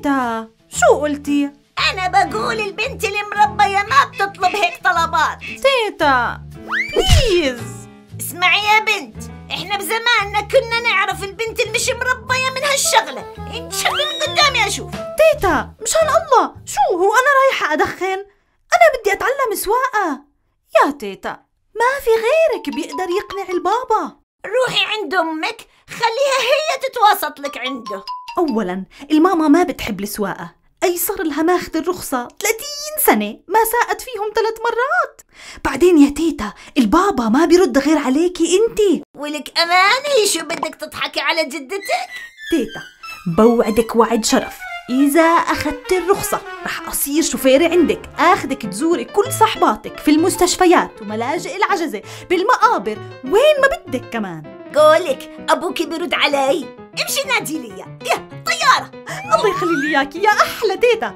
تيتا شو قلتي؟ أنا بقول البنت المربية ما بتطلب هيك طلبات. تيتا بليز اسمعي يا بنت، احنا بزماننا كنا نعرف البنت اللي مش مربية من هالشغلة. انت شغلي من قدامي اشوف. تيتا مشان الله شو هو أنا رايحة أدخن؟ أنا بدي أتعلم سواقة. يا تيتا ما في غيرك بيقدر يقنع البابا. روحي عند أمك خليها هي تتوسط لك عنده. أولاً الماما ما بتحب السواقة، أي صار لها ماخذ الرخصة 30 سنة ما ساقت فيهم 3 مرات. بعدين يا تيتا البابا ما بيرد غير عليكي انتي. ولك أماني شو بدك تضحكي على جدتك؟ تيتا بوعدك وعد شرف، إذا أخذت الرخصة رح أصير شوفيري عندك، أخذك تزوري كل صحباتك في المستشفيات وملاجئ العجزة بالمقابر وين ما بدك كمان. قولك أبوكي بيرد علي، امشي نادي لي يا طيارة. الله يخلي لي إياكي يا أحلى تيتا.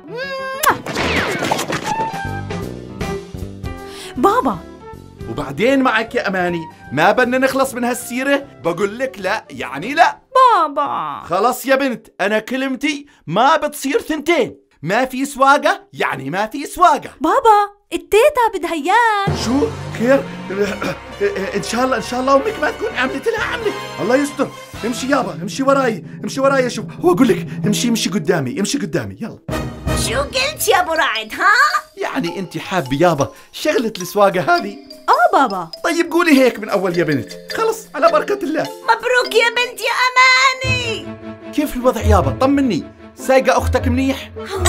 بابا وبعدين معك يا أماني، ما بدنا نخلص من هالسيرة؟ بقول لك لا يعني لا. بابا خلص يا بنت، أنا كلمتي ما بتصير ثنتين. ما في سواقة يعني ما في سواقة. بابا التيتا بدها إياك. شو خير؟ إن شاء الله أمك ما تكون عملت لها عملة. الله يستر. امشي يابا، امشي وراي شوف. هو أقول لك امشي قدامي يلا. شو قلت يا أبو رعد ها؟ يعني أنت حابة يابا شغلة السواقة هذه؟ بابا طيب قولي هيك من أول يا بنت، خلص على بركة الله. مبروك يا بنت يا أماني. كيف الوضع يابا؟ طمني، سايقة أختك منيح؟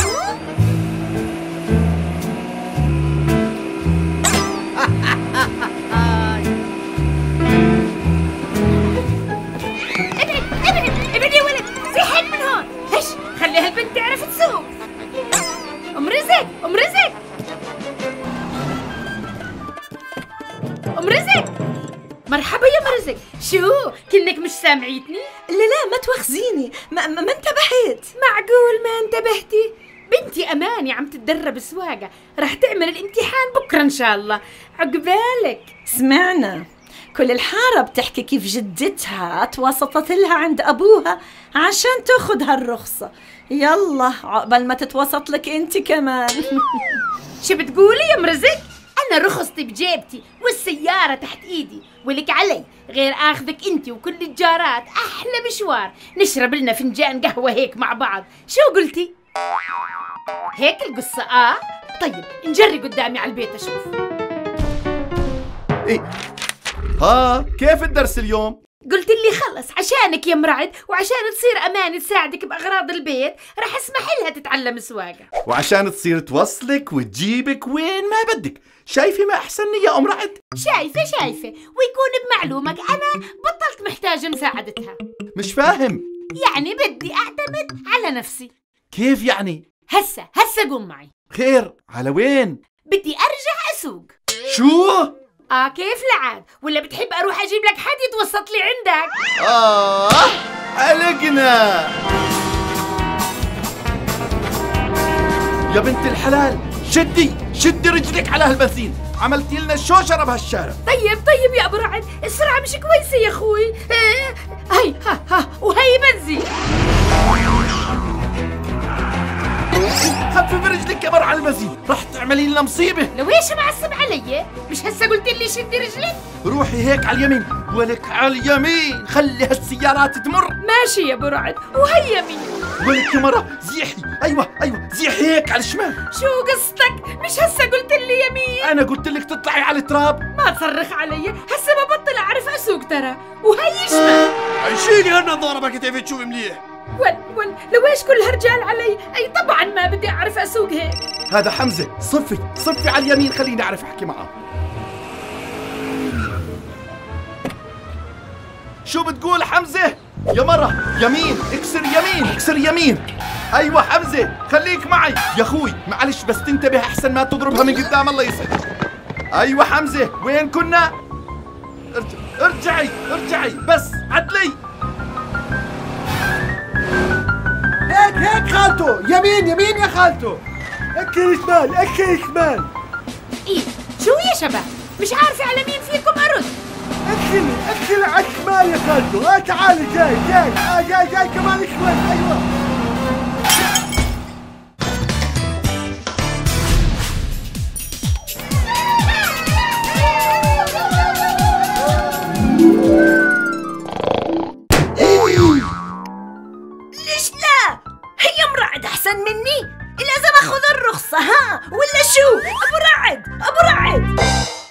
ابعد يا ولد، في حل من هون. هش خلي هالبنت تعرف تسوق. أم رزق مرحبا يا ام رزق. شو كنك مش سامعيتني؟ لا ما تواخذيني، ما انتبهت. معقول ما انتبهتي؟ بنتي أماني عم تتدرب سواقة، رح تعمل الامتحان بكرة إن شاء الله. عقبالك. سمعنا كل الحارة بتحكي كيف جدتها توسطت لها عند أبوها عشان تاخذ هالرخصة. يلا عقبال ما تتوسط لك انت كمان. شو بتقولي يا ام رزق؟ أنا رخصتي بجيبتي والسيارة تحت إيدي، ولك علي غير آخذك أنت وكل الجارات أحلى مشوار نشرب لنا فنجان قهوة هيك مع بعض. شو قلتي؟ هيك القصة؟ طيب نجري قدامي على البيت أشوف. إيه كيف الدرس اليوم؟ قلت لي خلص عشانك يا مرعد وعشان تصير أماني تساعدك بأغراض البيت رح اسمح لها تتعلم سواقة، وعشان تصير توصلك وتجيبك وين ما بدك. شايفة ما أحسنني يا أم رعد؟ شايفة ويكون بمعلومك أنا بطلت محتاجة مساعدتها. مش فاهم. يعني بدي أعتمد على نفسي. كيف يعني؟ هسا قوم معي. خير على وين؟ بدي أرجع أسوق. شو؟ كيف لعاد؟ ولا بتحب أروح أجيب لك حد يتوسط لي عندك؟ علقنا يا بنت الحلال. شدي رجلك على هالبنزين، عملتي لنا شوشرة بهالشارع. طيب يا أبو رعد، السرعة مش كويسة يا أخوي. هي وهي بنزين. خفف رجلك يا على البنزين، راح تعملي لنا مصيبة. لويش معصب علي؟ مش هسه قلت لي شدي رجلك؟ روحي هيك على اليمين، ولك على اليمين، خلي هالسيارات تمر. ماشي يا أبو رعد، وهي يمين. ولك يا مرة زيحي. أيوة زيحي هيك على الشمال. شو قصتك؟ مش هسه قلت لي يمين؟ أنا قلت لك تطلعي على التراب. ما تصرخ علي، هسه ببطل أعرف أسوق ترى. وهي شمال. شيلي هالنظارة بقى تعرفي تشوفي مليح. ول لويش كل هالرجال علي؟ أي طبعا ما بدي أعرف أسوق هيك. هذا حمزة، صفي على اليمين خليني أعرف أحكي معه. شو بتقول حمزة؟ يا مرة يمين، اكسر يمين. أيوة حمزة خليك معي يا أخوي، معلش بس تنتبه أحسن ما تضربها من قدام. الله يسعدك. أيوة حمزة وين كنا؟ ارجعي بس عدلي. هيك خالته، يمين يا خالته. اكل شمال. إيه شو يا شباب؟ مش عارفة على مين فيكم أرد. اكل على الشمال يا خالته. تعالي جاي كمان شوي. ايوه لازم اخذ الرخصة ها ولا شو؟ ابو رعد ابو رعد.